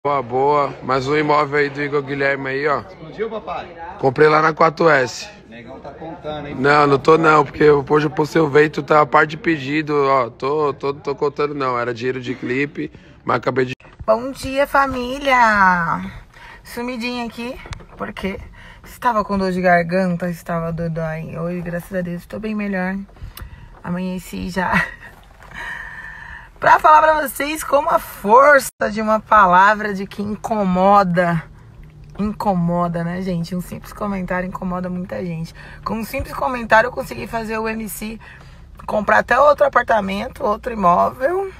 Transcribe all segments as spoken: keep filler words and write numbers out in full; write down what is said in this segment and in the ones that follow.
Boa, boa. Mais um imóvel aí do Igor Guilherme aí, ó. Explodiu, papai? Comprei lá na quatro S. Negão tá contando, hein? Não, não tô não, porque hoje eu postei o veículo, tá a parte de pedido, ó. Tô, tô, tô contando não, era dinheiro de clipe, mas acabei de... Bom dia, família! Sumidinha aqui, porque estava com dor de garganta, estava dodói. Hoje, graças a Deus, estou bem melhor. Amanheci já... Pra falar pra vocês como a força de uma palavra de que incomoda, incomoda, né, gente? Um simples comentário incomoda muita gente. Com um simples comentário eu consegui fazer o M C comprar até outro apartamento, outro imóvel.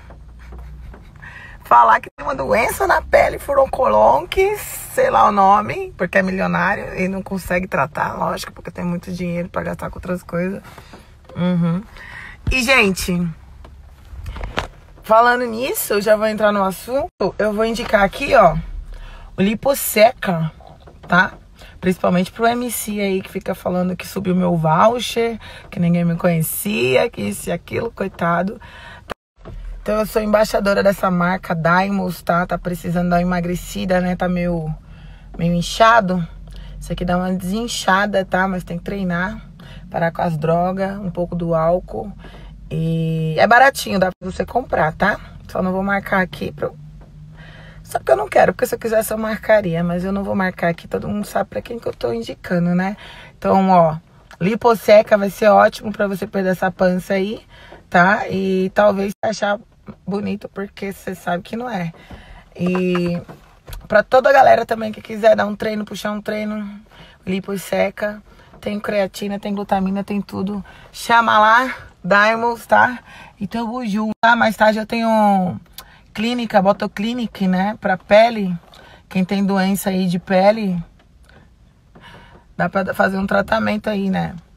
Falar que tem uma doença na pele, furoncolonque, sei lá o nome, porque é milionário e não consegue tratar, lógico, porque tem muito dinheiro pra gastar com outras coisas. Uhum. E, gente... Falando nisso, eu já vou entrar no assunto. Eu vou indicar aqui, ó, o Liposeca, tá? Principalmente pro M C aí que fica falando que subiu meu voucher, que ninguém me conhecia, que isso e aquilo, coitado. Então eu sou embaixadora dessa marca Daimos, tá? Tá precisando dar uma emagrecida, né? Tá meio, meio inchado. Isso aqui dá uma desinchada, tá? Mas tem que treinar, parar com as drogas, um pouco do álcool. E é baratinho, dá pra você comprar, tá? Só não vou marcar aqui pro... Só que eu não quero, porque se eu quisesse eu marcaria, mas eu não vou marcar aqui, todo mundo sabe pra quem que eu tô indicando, né? Então, ó, Liposeca vai ser ótimo pra você perder essa pança aí, tá? E talvez achar bonito, porque você sabe que não é. E pra toda a galera também que quiser dar um treino, puxar um treino, Liposeca, tem creatina, tem glutamina, tem tudo. Chama lá, Daimos, tá? E tamo junto, tá? Mais tarde eu tenho clínica, Botoclinic, né? Pra pele. Quem tem doença aí de pele, dá pra fazer um tratamento aí, né?